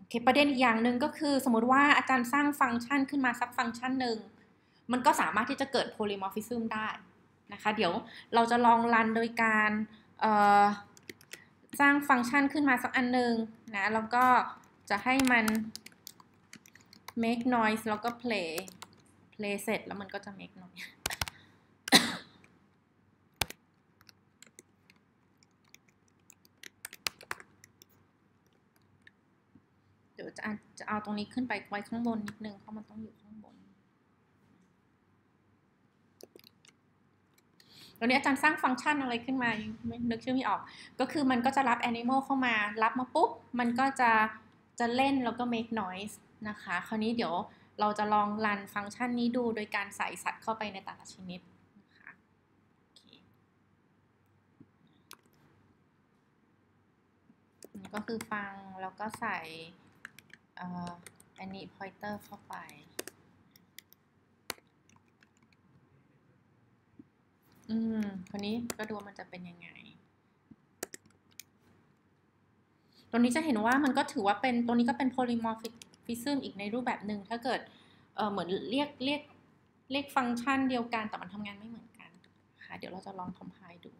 เคประเด็นอีกอย่างหนึ่งก็คือสมมติว่าอาจารย์สร้างฟังก์ชันขึ้นมาสักฟังก์ชันหนึ่งมันก็สามารถที่จะเกิดโพลิมอร์ฟิซึมได้นะคะเดี๋ยวเราจะลองรันโดยการสร้างฟังก์ชันขึ้นมาสักอันหนึ่งนะแล้วก็จะให้มัน make noise แล้วก็ play เสร็จแล้วมันก็จะ make noise เดี๋ยวจะเอาตรงนี้ขึ้นไปไว้ข้างบนนิดนึงเพราะมันต้องอยู่ข้างบนตอนนี้อาจารย์สร้างฟังก์ชันอะไรขึ้นมาไม่นึกชื่อไม่ออกก็คือมันก็จะรับ animal เข้ามารับมาปุ๊บมันก็จะเล่นแล้วก็ make noise นะคะคราวนี้เดี๋ยวเราจะลองรันฟังก์ชันนี้ดูโดยการใส่สัตว์เข้าไปในแต่ละชนิดนะคะนี่ก็คือฟังแล้วก็ใส่อันนี้ pointer เข้าไปคราวนี้ก็ดูมันจะเป็นยังไงตรงนี้จะเห็นว่ามันก็ถือว่าเป็นตรงนี้ก็เป็น polymorphism อีกในรูปแบบหนึ่งถ้าเกิดเหมือนเรียกฟังก์ชันเดียวกันแต่มันทำงานไม่เหมือนกันค่ะเดี๋ยวเราจะลอง compile ดู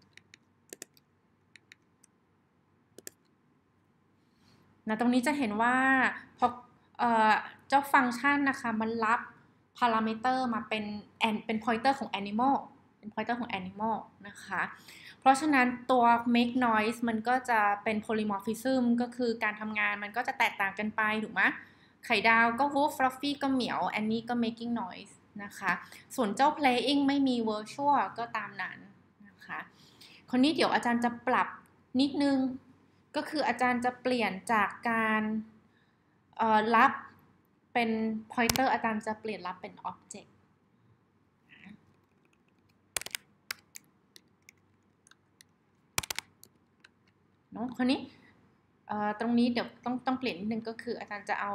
นะตรงนี้จะเห็นว่าพอเจ้าฟังก์ชันนะคะมันรับ parameter มาเป็น pointer ของ animal เป็น pointer ของ animal นะคะเพราะฉะนั้นตัว make noise มันก็จะเป็น polymorphism ก็คือการทำงานมันก็จะแตกต่างกันไปถูกไหมไข่ดาวก็ wolf fluffy ก็เหมียว Annie ก็ making noise นะคะส่วนเจ้า playing ไม่มี virtual ก็ตามนั้นนะคะคราวนี้เดี๋ยวอาจารย์จะปรับนิดนึงก็คืออาจารย์จะเปลี่ยนจากการรับเป็น pointer อาจารย์จะเปลี่ยนรับเป็น object เนาะคราวนี้ตรงนี้เดี๋ยวต้องเปลี่ยนนิดนึงก็คืออาจารย์จะเอา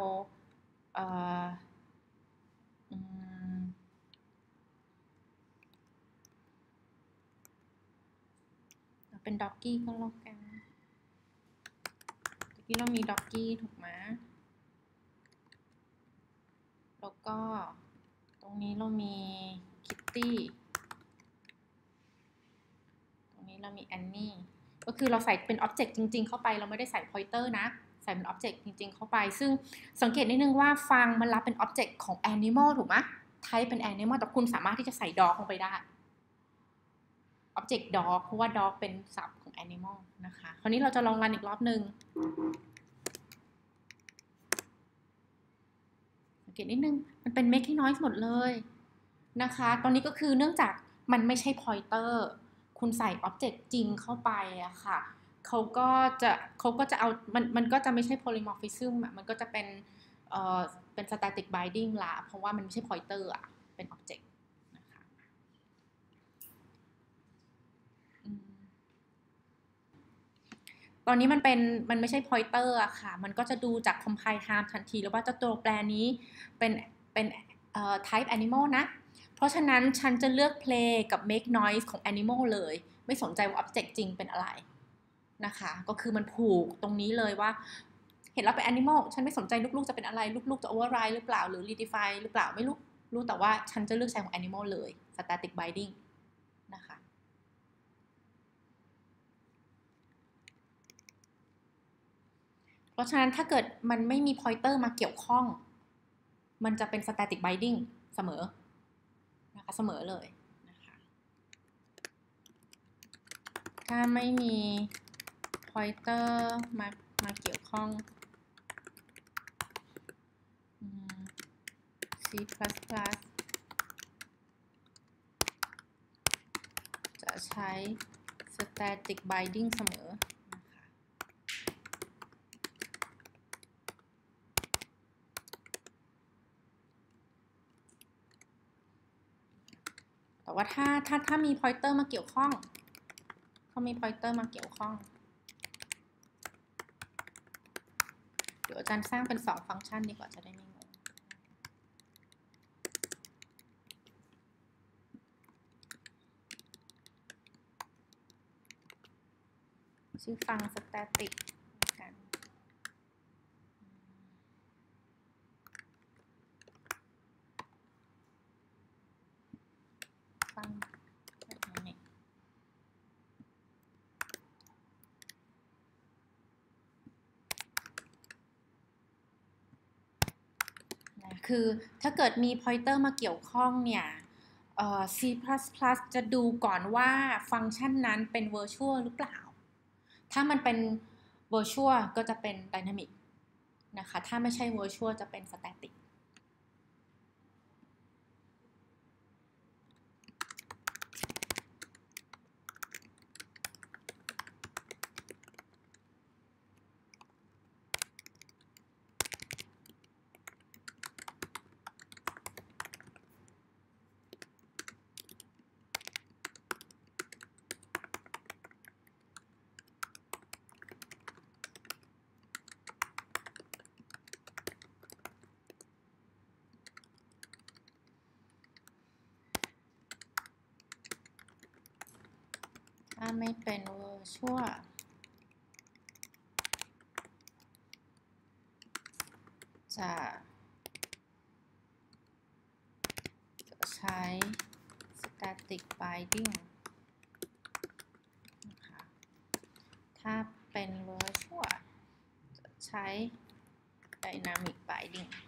เป็น doggy ก็แล้วกันเมื่อกี้เรามี doggy ถูกไหมแล้วก็ตรงนี้เรามี kitty ตรงนี้เรามี Annie ก็คือเราใส่เป็น object จริงๆเข้าไปเราไม่ได้ใส่ pointer นะใส่เป็น object จริงๆเข้าไปซึ่งสังเกตนิดนึงว่าฟังมันรับเป็น object ของ animal ถูกไหม type เป็น animal แต่คุณสามารถที่จะใส่ dog ลงไปได้ object dog เพราะว่า dog เป็นศัพท์ของ animal นะคะคราวนี้เราจะลองรันอีกรอบนึงสังเกตนิดนึงมันเป็น making noise หมดเลยนะคะตอนนี้ก็คือเนื่องจากมันไม่ใช่ pointer คุณใส่ object จริงเข้าไปอะค่ะเขาก็จะเอามันก็จะไม่ใช่ polymorphism มันก็จะเป็น static binding ละเพราะว่ามันไม่ใช่ pointer อะเป็น objectตอนนี้มันไม่ใช่ pointer อะค่ะมันก็จะดูจาก compile time ทันทีแล้วว่าเจ้าตัวแปรนี้เป็นtype animal นะเพราะฉะนั้นฉันจะเลือก play กับ make noise ของ animal เลยไม่สนใจว่า object จริงเป็นอะไรนะคะก็คือมันผูกตรงนี้เลยว่าเห็นเราเป็น animal ฉันไม่สนใจลูกๆจะเป็นอะไรลูกๆจะ override หรือเปล่าหรือ redefine หรือเปล่าไม่รู้แต่ว่าฉันจะเลือกใช้ของ animal เลย static binding นะคะเพราะฉะนั้นถ้าเกิดมันไม่มี pointer มาเกี่ยวข้องมันจะเป็น static binding เสมอนะคะเสมอเลยนะคะถ้าไม่มี pointer มาเกี่ยวข้องC++ จะใช้ static binding เสมอแต่ว่าถ้ามี pointer มาเกี่ยวข้องเขามี pointer มาเกี่ยวข้องเดี๋ยวอาจารย์สร้างเป็น2ฟังก์ชันดีกว่าจะได้ไม่งงชื่อฟัง static กันคือถ้าเกิดมี pointer มาเกี่ยวข้องเนี่ยC++ จะดูก่อนว่าฟังก์ชันนั้นเป็น virtual หรือเปล่า ถ้ามันเป็น virtual ก็จะเป็น dynamic นะคะ ถ้าไม่ใช่ virtual จะเป็น staticถ้าไม่เป็น virtual จะใช้ static binding นะคะถ้าเป็น virtual จะใช้ dynamic binding